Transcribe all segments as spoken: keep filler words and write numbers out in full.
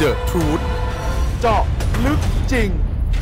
The Truth เจาะลึกจริง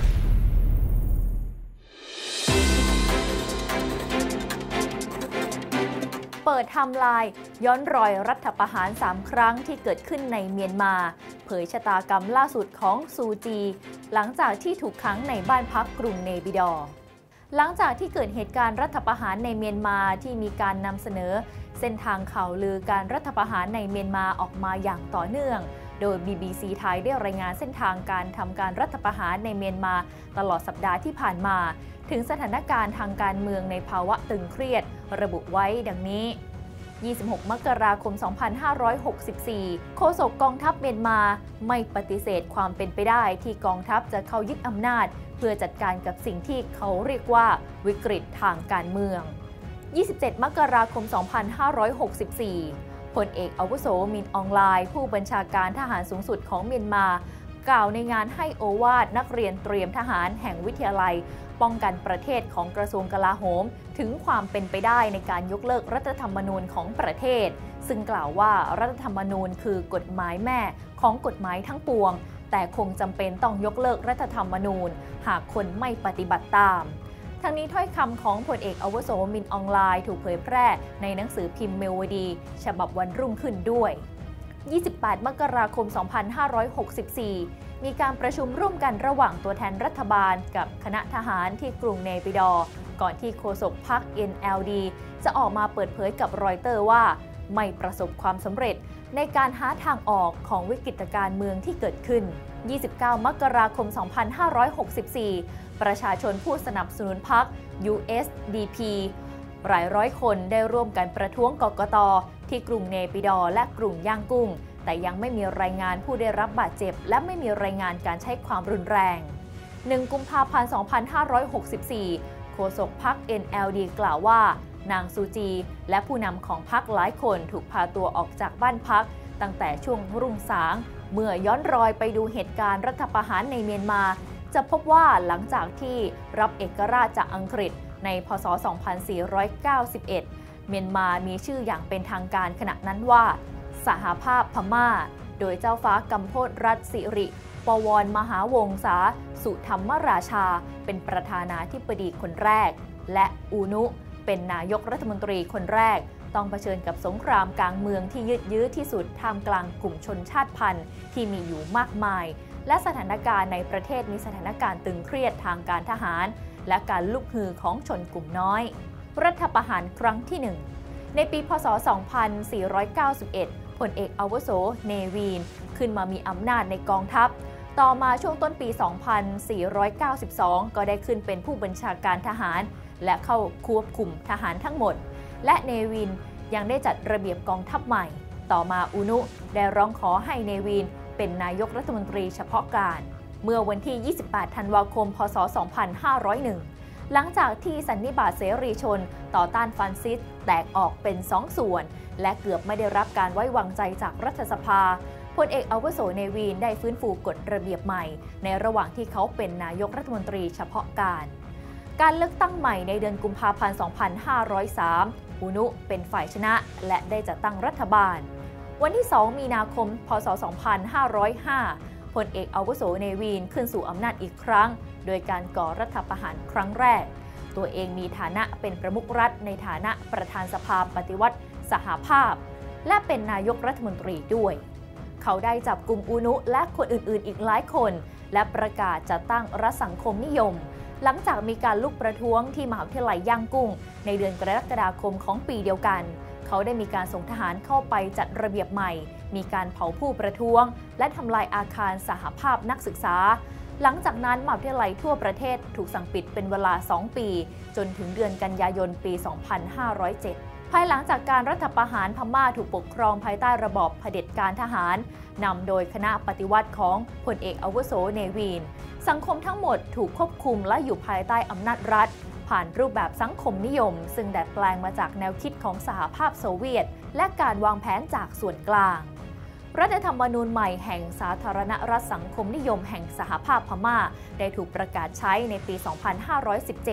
เปิดไทม์ไลน์ย้อนรอยรัฐประหารสามครั้งที่เกิดขึ้นในเมียนมาเผยชะตากรรมล่าสุดของซูจีหลังจากที่ถูกขังในบ้านพักกรุงเนปิดอร์หลังจากที่เกิดเหตุการณ์รัฐประหารในเมียนมาที่มีการนำเสนอเส้นทางข่าวลือการรัฐประหารในเมียนมาออกมาอย่างต่อเนื่องโดย บี บี ซี ไทยได้รายงานเส้นทางการทำการรัฐประหารในเมียนมาตลอดสัปดาห์ที่ผ่านมาถึงสถานการณ์ทางการเมืองในภาวะตึงเครียดระบุไว้ดังนี้ยี่สิบหก มกราคม สองพันห้าร้อยหกสิบสี่ โฆษกกองทัพเมียนมาไม่ปฏิเสธความเป็นไปได้ที่กองทัพจะเข้ายึดอำนาจเพื่อจัดการกับสิ่งที่เขาเรียกว่าวิกฤตทางการเมือง ยี่สิบเจ็ด มกราคม สองพันห้าร้อยหกสิบสี่ พลเอกอาวุโสมินอองไลน์ผู้บัญชาการทหารสูงสุดของเมียนมากล่าวในงานให้โอวาทนักเรียนเตรียมทหารแห่งวิทยาลัยป้องกันประเทศของกระทรวงกลาโหมถึงความเป็นไปได้ในการยกเลิกรัฐธรรมนูญของประเทศซึ่งกล่าวว่ารัฐธรรมนูญคือกฎหมายแม่ของกฎหมายทั้งปวงแต่คงจำเป็นต้องยกเลิกรัฐธรรมนูญหากคนไม่ปฏิบัติตามทั้งนี้ถ้อยคำของพลเอกอาวุโสมินอองไลน์ถูกเผยแพร่ในหนังสือพิมพ์เมลวดีฉบับวันรุ่งขึ้นด้วยยี่สิบแปด มกราคม สองพันห้าร้อยหกสิบสี่ มีการประชุมร่วมกันระหว่างตัวแทนรัฐบาลกับคณะทหารที่กรุงเนปิดอร์ก่อนที่โฆษกพรรค เอ็น แอล ดี จะออกมาเปิดเผยกับรอยเตอร์ว่าไม่ประสบความสำเร็จในการหาทางออกของวิกฤตการเมืองที่เกิดขึ้น ยี่สิบเก้า มกราคม สองพันห้าร้อยหกสิบสี่ ประชาชนผู้สนับสนุนพรรค ยู เอส ดี พี หลายร้อยคนได้ร่วมกันประท้วงกกต.ที่กรุงเนปิดอร์และกรุงย่างกุ้งแต่ยังไม่มีรายงานผู้ได้รับบาดเจ็บและไม่มีรายงานการใช้ความรุนแรง หนึ่ง กุมภาพันธ์ สองพันห้าร้อยหกสิบสี่ โฆษกพรรค เอ็น แอล ดี กล่าวว่านางซูจีและผู้นำของพรรคหลายคนถูกพาตัวออกจากบ้านพักตั้งแต่ช่วงรุ่งสางเมื่อย้อนรอยไปดูเหตุการณ์รัฐประหารในเมียนมาจะพบว่าหลังจากที่รับเอกราชจากอังกฤษในพ.ศ. สองพันสี่ร้อยเก้าสิบเอ็ด เมียนมามีชื่ออย่างเป็นทางการขณะนั้นว่าสหภาพพม่าโดยเจ้าฟ้ากัมพลรัตน์สิริปวรมหาวงศาสุธรรมราชาเป็นประธานาธิบดีคนแรกและอูนุเป็นนายกรัฐมนตรีคนแรกต้องเผชิญกับสงครามกลางเมืองที่ยืดเยื้อที่สุดท่ามกลางกลุ่มชนชาติพันธุ์ที่มีอยู่มากมายและสถานการณ์ในประเทศมีสถานการณ์ตึงเครียดทางการทหารและการลุกฮือของชนกลุ่มน้อยรัฐประหารครั้งที่หนึ่งในปีพ.ศ. สองพันสี่ร้อยเก้าสิบเอ็ดพลเอกอาวุโสเนวีนขึ้นมามีอำนาจในกองทัพต่อมาช่วงต้นปี สองพันสี่ร้อยเก้าสิบสอง ก็ได้ขึ้นเป็นผู้บัญชาการทหารและเข้าควบคุมทหารทั้งหมดและเนวินยังได้จัดระเบียบกองทัพใหม่ต่อมาอูนุได้ร้องขอให้เนวินเป็นนายกรัฐมนตรีเฉพาะการเมื่อวันที่ ยี่สิบแปด ธันวาคม พ.ศ. สองพันห้าร้อยเอ็ด หลังจากที่สันนิบาตเสรีชนต่อต้านฟาสซิสต์แตกออกเป็นสองส่วนและเกือบไม่ได้รับการไว้วางใจจากรัฐสภาพลเอกอาวุโสเนวีนได้ฟื้นฟูกฎระเบียบใหม่ในระหว่างที่เขาเป็นนายกรัฐมนตรีเฉพาะการการเลือกตั้งใหม่ในเดือนกุมภาพันธ์ สองพันห้าร้อยสาม อูนุเป็นฝ่ายชนะและได้จัดตั้งรัฐบาลวันที่ สอง มีนาคม พ.ศ. สองพันห้าร้อยห้า พลเอกอาวุโสเนวีนขึ้นสู่อำนาจอีกครั้งโดยการก่อรัฐประหารครั้งแรกตัวเองมีฐานะเป็นประมุขรัฐในฐานะประธานสภาปฏิวัติสหภาพและเป็นนายกรัฐมนตรีด้วยเขาได้จับกลุ่มอูนุและคนอื่นๆอีกหลายคนและประกาศจัดตั้งรัฐสังคมนิยมหลังจากมีการลุกประท้วงที่มหาวิทยาลัยย่างกุ้งในเดือนกรกฎาคมของปีเดียวกันเขาได้มีการส่งทหารเข้าไปจัดระเบียบใหม่มีการเผาผู้ประท้วงและทำลายอาคารสหภาพนักศึกษาหลังจากนั้นมหาวิทยาลัยทั่วประเทศถูกสั่งปิดเป็นเวลาสองปีจนถึงเดือนกันยายนปี สองพันห้าร้อยเจ็ด ภายหลังจากการรัฐประหารพม่าถูกปกครองภายใต้ระบอบเผด็จการทหารนำโดยคณะปฏิวัติของพลเอกอาวุโสเนวีนสังคมทั้งหมดถูกควบคุมและอยู่ภายใต้อำนาจรัฐผ่านรูปแบบสังคมนิยมซึ่งดัดแปลงมาจากแนวคิดของสหภาพโซเวียตและการวางแผนจากส่วนกลางรัฐธรรมนูญใหม่แห่งสาธารณรัฐสังคมนิยมแห่งสหภาพพม่าได้ถูกประกาศใช้ในปี สองพันห้าร้อยสิบเจ็ด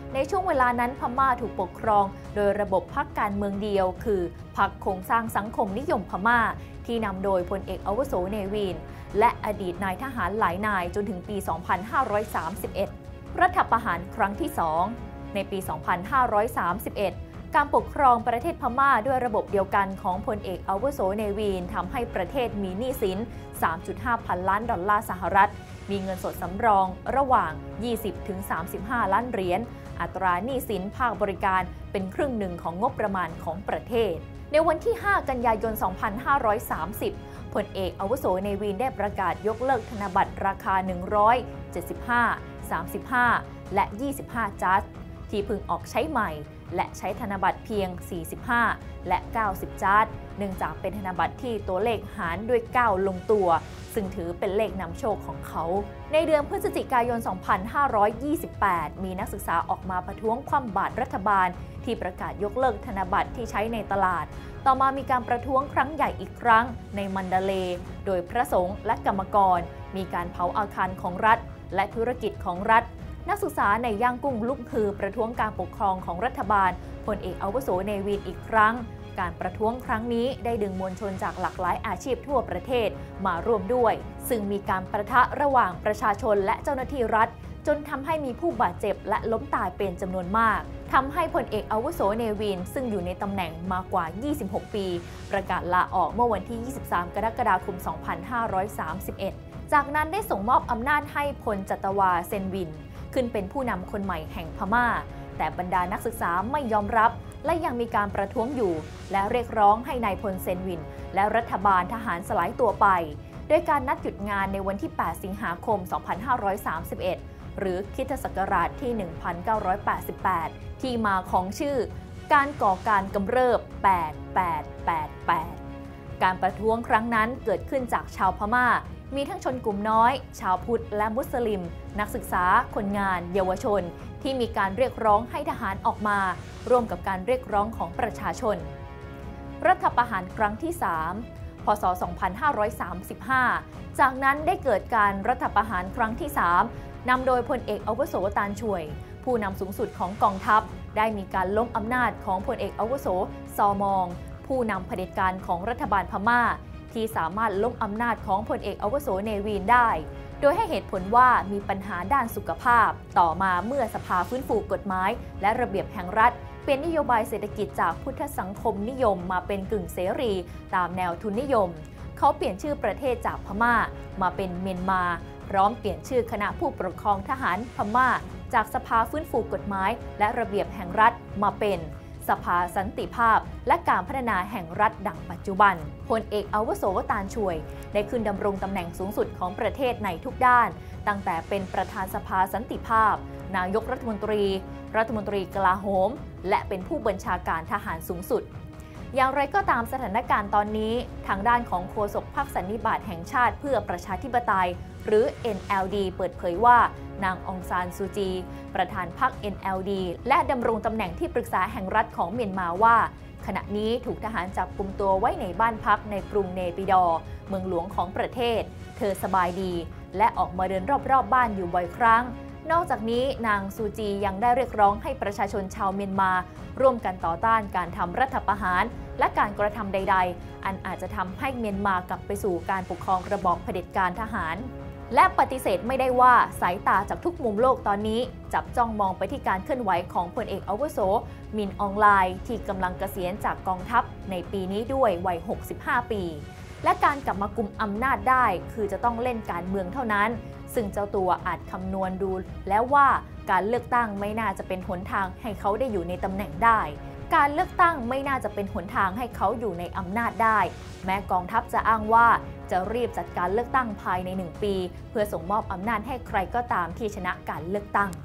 ในช่วงเวลานั้นพม่าถูกปกครองโดยระบบพรรคการเมืองเดียวคือพรรคโครงสร้างสังคมนิยมพม่าที่นำโดยพลเอกอาวุโสเนวินและอดีตนายทหารหลายนายจนถึงปี สองพันห้าร้อยสามสิบเอ็ด รัฐประหารครั้งที่สองในปี สองพันห้าร้อยสามสิบเอ็ด การปกครองประเทศพม่าด้วยระบบเดียวกันของพลเอกอาวุโสเนวินทำให้ประเทศมีหนี้สิน สามจุดห้า พันล้านดอลลาร์สหรัฐมีเงินสดสำรองระหว่าง ยี่สิบถึงสามสิบห้า ล้านเหรียญอัตราหนี้สินภาคบริการเป็นครึ่งหนึ่งของงบประมาณของประเทศในวันที่ ห้า กันยายน สองพันห้าร้อยสามสิบ พลเอกอาวุโสเนวินได้ประกาศยกเลิกธนบัตรราคา หนึ่งร้อยเจ็ดสิบห้า สามสิบห้า และ ยี่สิบห้า จัสที่พึงออกใช้ใหม่และใช้ธนบัตรเพียง สี่สิบห้า และ เก้าสิบ จัสเนื่องจากเป็นธนบัตรที่ตัวเลขหารด้วย เก้า ลงตัวซึ่งถือเป็นเลขนำโชคของเขาในเดือนพฤศจิกายน สองพันห้าร้อยยี่สิบแปด มีนักศึกษาออกมาประท้วงคว่ำบาตรรัฐบาลที่ประกาศยกเลิกธนบัตรที่ใช้ในตลาดต่อมามีการประท้วงครั้งใหญ่อีกครั้งในมันดาเลย์โดยพระสงฆ์และกรรมกรมีการเผาอาคารของรัฐและธุรกิจของรัฐนักศึกษาในย่างกุ้งลุกฮือประท้วงการปกครองของรัฐบาลพลเอกอาวุโสเนวินอีกครั้งการประท้วงครั้งนี้ได้ดึงมวลชนจากหลากหลายอาชีพทั่วประเทศมาร่วมด้วยซึ่งมีการประทะระหว่างประชาชนและเจ้าหน้าที่รัฐจนทำให้มีผู้บาดเจ็บและล้มตายเป็นจำนวนมากทำให้พลเอกอาวุโสเนวินซึ่งอยู่ในตำแหน่งมากว่า ยี่สิบหก ปีประกาศลาออกเมื่อวันที่ ยี่สิบสาม กรกฎาคม สองพันห้าร้อยสามสิบเอ็ด จากนั้นได้ส่งมอบอำนาจให้พลจัตวาเซนวินขึ้นเป็นผู้นำคนใหม่แห่งพม่าแต่บรรดานักศึกษาไม่ยอมรับและยังมีการประท้วงอยู่และเรียกร้องให้นายพลเซนวินและรัฐบาลทหารสลายตัวไปโดยการนัดหยุดงานในวันที่ แปด สิงหาคม สองพันห้าร้อยสามสิบเอ็ด หรือคริสตศักราชที่ หนึ่งพันเก้าร้อยแปดสิบแปด ที่มาของชื่อการก่อการกำเริบ แปด แปด แปด แปด การประท้วงครั้งนั้นเกิดขึ้นจากชาวพม่ามีทั้งชนกลุ่มน้อยชาวพุทธและมุสลิมนักศึกษาคนงานเยาวชนที่มีการเรียกร้องให้ทหารออกมาร่วมกับการเรียกร้องของประชาชนรัฐประหารครั้งที่ สาม พ.ศ. สองพันห้าร้อยสามสิบห้า จากนั้นได้เกิดการรัฐประหารครั้งที่ สาม นำโดยพลเอกอาวุโสตานช่วยผู้นำสูงสุดของกองทัพได้มีการล้มอำนาจของพลเอกอาวุโสซอมองผู้นำเผด็จการของรัฐบาลพม่าที่สามารถล้มอำนาจของพลเอกอาวุโสเนวินได้โดยให้เหตุผลว่ามีปัญหาด้านสุขภาพต่อมาเมื่อสภาฟื้นฟูกฎหมายและระเบียบแห่งรัฐเป็นนโยบายเศรษฐกิจจากพุทธสังคมนิยมมาเป็นกึ่งเสรีตามแนวทุนนิยมเขาเปลี่ยนชื่อประเทศจากพม่ามาเป็นเมียนมาพร้อมเปลี่ยนชื่อคณะผู้ปกครองทหารพม่าจากสภาฟื้นฟูกฎหมายและระเบียบแห่งรัฐมาเป็นสภาสันติภาพและการพัฒนาแห่งรัฐดังปัจจุบันพลเอกอาวุโสตานช่วยได้ขึ้นดำรงตำแหน่งสูงสุดของประเทศในทุกด้านตั้งแต่เป็นประธานสภาสันติภาพนายกรัฐมนตรีรัฐมนตรีกลาโหมและเป็นผู้บัญชาการทหารสูงสุดอย่างไรก็ตามสถานการณ์ตอนนี้ทางด้านของโฆษกพรรคสันนิบาตแห่งชาติเพื่อประชาธิปไตยหรือ เอ็น แอล ดี เปิดเผยว่านางองซานซูจีประธานพรรค เอ็น แอล ดี และดำรงตำแหน่งที่ปรึกษาแห่งรัฐของเมียนมาว่าขณะนี้ถูกทหารจับกุมตัวไว้ในบ้านพักในกรุงเนปิดอร์เมืองหลวงของประเทศเธอสบายดีและออกมาเดินรอบๆ บ, บ้านอยู่บ่อยครั้งนอกจากนี้นางซูจียังได้เรียกร้องให้ประชาชนชาวเมียนมาร่วมกันต่อต้านการทำรัฐประหารและการกระทำใดๆอันอาจจะทำให้เมียนมากลับไปสู่การปกครองระบอบเผด็จการทหารและปฏิเสธไม่ได้ว่าสายตาจากทุกมุมโลกตอนนี้จับจ้องมองไปที่การเคลื่อนไหวของพลเอกอาวุโสมินอองไลน์ที่กำลังเกษียณจากกองทัพในปีนี้ด้วยวัยหกสิบห้าปีและการกลับมากุมอำนาจได้คือจะต้องเล่นการเมืองเท่านั้นซึ่งเจ้าตัวอาจคำนวณดูแล้วว่าการเลือกตั้งไม่น่าจะเป็นหนทางให้เขาได้อยู่ในตำแหน่งได้การเลือกตั้งไม่น่าจะเป็นหนทางให้เขาอยู่ในอำนาจได้แม้กองทัพจะอ้างว่าจะรีบจัดการเลือกตั้งภายในหนึ่งปีเพื่อส่งมอบอำนาจให้ใครก็ตามที่ชนะการเลือกตั้ง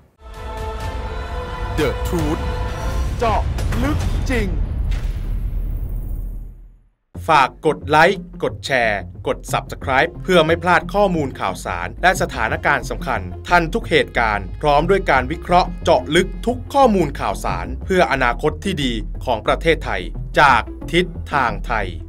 The Truth เจาะลึกจริงฝากกดไลค์กดแชร์กด ซับสไครบ์ เพื่อไม่พลาดข้อมูลข่าวสารและสถานการณ์สำคัญทันทุกเหตุการณ์พร้อมด้วยการวิเคราะห์เจาะลึกทุกข้อมูลข่าวสารเพื่ออนาคตที่ดีของประเทศไทยจากทิศทางไทย